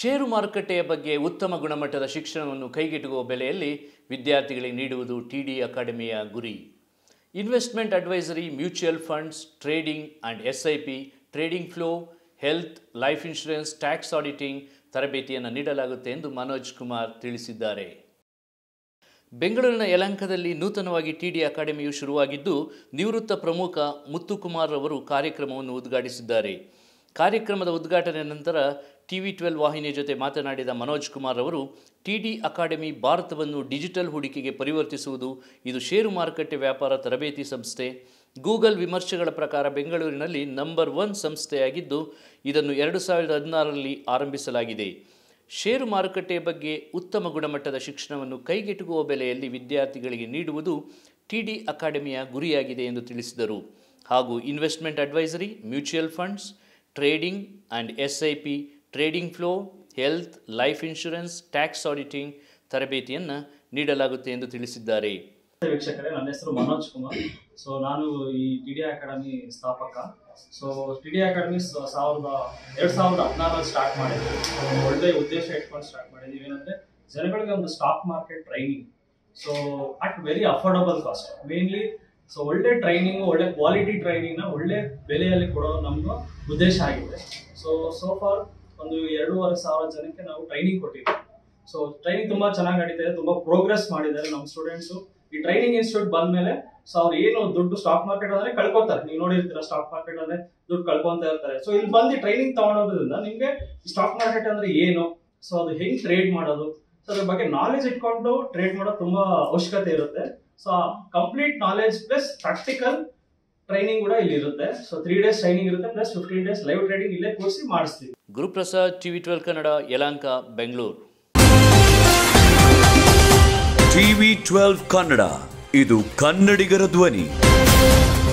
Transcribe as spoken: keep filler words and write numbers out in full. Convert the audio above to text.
ಷೇರು ಮಾರುಕಟ್ಟೆಯ ಬಗ್ಗೆ ಉತ್ತಮ ಗುಣಮಟ್ಟದ ಶಿಕ್ಷಣವನ್ನು ಕೈಗೆಟುಕುವ ಬೆಲೆಯಲ್ಲಿ ವಿದ್ಯಾರ್ಥಿಗಳಿಗೆ ನೀಡುವುದು ಟಿಡಿ ಅಕಾಡೆಮಿಯ ಗುರಿ. Investment advisory, mutual funds, trading and SIP, trading flow, health, life insurance, tax auditing ತರಬೇತಿಯನ್ನು ನೀಡಲಾಗುತ್ತೆ ಎಂದು ಮನೋಜ್ ಕುಮಾರ್ ತಿಳಿಸಿದ್ದಾರೆ. ಬೆಂಗಳೂರಿನ ಯಲಹಂಕದಲ್ಲಿ ನೂತನವಾಗಿ ಟಿಡಿ ಅಕಾಡೆಮಿಯು ಶುರುವಾಗಿದ್ದು, ನಿವೃತ್ತ ಪ್ರಮುಖ ಮುತ್ತುಕುಮಾರ್ ಅವರು ಕಾರ್ಯಕ್ರಮವನ್ನು ಉದ್ಘಾಟಿಸಿದ್ದಾರೆ. ಕಾರ್ಯಕ್ರಮದ ಉದ್ಘಾಟನೆ ನಂತರ ಟಿವಿ ಟ್ವೆಲ್ವ್ ವಾಹಿನಿಯ ಜೊತೆ ಮಾತನಾಡಿದ ಮನೋಜ್ ಕುಮಾರ್ ಅವರು, ಟಿಡಿ ಅಕಾಡೆಮಿ ಭಾರತವನ್ನು ಡಿಜಿಟಲ್ ಹೂಡಿಕೆಗೆ ಪರಿವರ್ತಿಸುವುದು. ಇದು ಷೇರು ಮಾರುಕಟ್ಟೆ ವ್ಯಾಪಾರ ತರಬೇತಿ ಸಂಸ್ಥೆ. ಗೂಗಲ್ ವಿಮರ್ಶೆಗಳ ಪ್ರಕಾರ ಬೆಂಗಳೂರಿನಲ್ಲಿ ನಂಬರ್ ಒನ್ ಸಂಸ್ಥೆಯಾಗಿದ್ದು, ಇದನ್ನು ಎರಡು ಸಾವಿರದ ಹದಿನಾರರಲ್ಲಿ ಆರಂಭಿಸಲಾಗಿದೆ. ಷೇರು ಮಾರುಕಟ್ಟೆಯ ಬಗ್ಗೆ ಉತ್ತಮ ಗುಣಮಟ್ಟದ ಶಿಕ್ಷಣವನ್ನು ಕೈಗೆಟುಕುವ ಬೆಲೆಯಲ್ಲಿ ವಿದ್ಯಾರ್ಥಿಗಳಿಗೆ ನೀಡುವುದು ಟಿಡಿ ಅಕಾಡೆಮಿಯ ಗುರಿಯಾಗಿದೆ ಎಂದು ತಿಳಿಸಿದರು. ಹಾಗೂ investment advisory, mutual funds, trading and SIP, trading flow, health, life insurance, tax auditing ತರಬೇತಿಯನ್ನು ನೀಡಲಾಗುತ್ತೆ ಎಂದು ತಿಳಿಸಿದ್ದಾರೆ. ವೀಕ್ಷಕರೇ, ನನ್ನ ಹೆಸರು ಮನೋಜ್ ಕುಮಾರ್. ಸೊ ನಾನು ಈ ಟಿಡಿ ಅಕಾಡೆಮಿ ಸ್ಥಾಪಕ. ಸೊ ಟಿಡಿ ಅಕಾಡೆಮಿ ಸಾವಿರದ ಎರಡು ಸಾವಿರದ ಹದಿನಾರಲ್ಲಿ ಸ್ಟಾರ್ಟ್ ಮಾಡಿದ್ವಿ. ಒಳ್ಳೆ ಉದ್ದೇಶ ಇಟ್ಕೊಂಡು ಸ್ಟಾರ್ಟ್ ಮಾಡಿದ್ವಿ. ಏನಂದರೆ ಜನಗಳಿಗೆ ಒಂದು stock market training, so at very affordable cost mainly. So ಒಳ್ಳೆ ಟ್ರೈನಿಂಗ್, ಒಳ್ಳೆ ಕ್ವಾಲಿಟಿ ಟ್ರೈನಿಂಗ್ನ ಒಳ್ಳೆ ಬೆಲೆಯಲ್ಲಿ ಕೊಡೋದು ನಮ್ಮ ಉದ್ದೇಶ ಆಗಿದೆ. ಸೊ ಸೋ ಫಾರ್ ಒಂದು ಎರಡೂವರೆ ಸಾವಿರ ಜನಕ್ಕೆ ನಾವು ಟ್ರೈನಿಂಗ್ ಕೊಟ್ಟಿದ್ದೀವಿ. ಸೊ ಟ್ರೈನಿಂಗ್ ತುಂಬ ಚೆನ್ನಾಗಿ ನಡೀತಾ ಇದೆ, ತುಂಬ ಪ್ರೋಗ್ರೆಸ್ ಮಾಡಿದ್ದಾರೆ ನಮ್ಮ ಸ್ಟೂಡೆಂಟ್ಸು. ಈ ಟ್ರೈನಿಂಗ್ ಇನ್ಸ್ಟಿಟ್ಯೂಟ್ ಬಂದ್ಮೇಲೆ ಸೊ ಅವ್ರು ಏನು ದುಡ್ಡು ಸ್ಟಾಕ್ ಮಾರ್ಕೆಟ್ ಅಂದ್ರೆ ಕಳ್ಕೊತಾರೆ. ನೀವು ನೋಡಿರ್ತೀರ, ಸ್ಟಾಕ್ ಮಾರ್ಕೆಟ್ ಅಂದ್ರೆ ದುಡ್ಡು ಕಳ್ಕೊಂತ ಇರ್ತಾರೆ. ಸೊ ಇಲ್ಲಿ ಬಂದು ಟ್ರೈನಿಂಗ್ ತಗೊಳೋದ್ರಿಂದ ನಿಮ್ಗೆ ಸ್ಟಾಕ್ ಮಾರ್ಕೆಟ್ ಅಂದ್ರೆ ಏನು, ಸೊ ಅದು ಹೆಂಗ್ ಟ್ರೇಡ್ ಮಾಡೋದು, ಸೊ ಅದ್ರ ಬಗ್ಗೆ ನಾಲೆಜ್ ಇಟ್ಕೊಂಡು ಟ್ರೇಡ್ ಮಾಡೋದು ತುಂಬಾ ಅವಶ್ಯಕತೆ ಇರುತ್ತೆ. So complete knowledge plus practical training ಕೂಡ ಇಲ್ಲಿ ಇರುತ್ತೆ. ಸೊ ತ್ರೀ ಡೇಸ್ ಟ್ರೈನಿಂಗ್ ಇರುತ್ತೆ, plus fifteen days live trading ಇಲ್ಲೇ ಕೂರಿಸಿ ಮಾಡಿಸ್ತೀವಿ. Guruprasad, TV twelve Kannada, Yelahanka, Bengaluru. TV twelve Kannada, ಇದು ಕನ್ನಡಿಗರ ಧ್ವನಿ.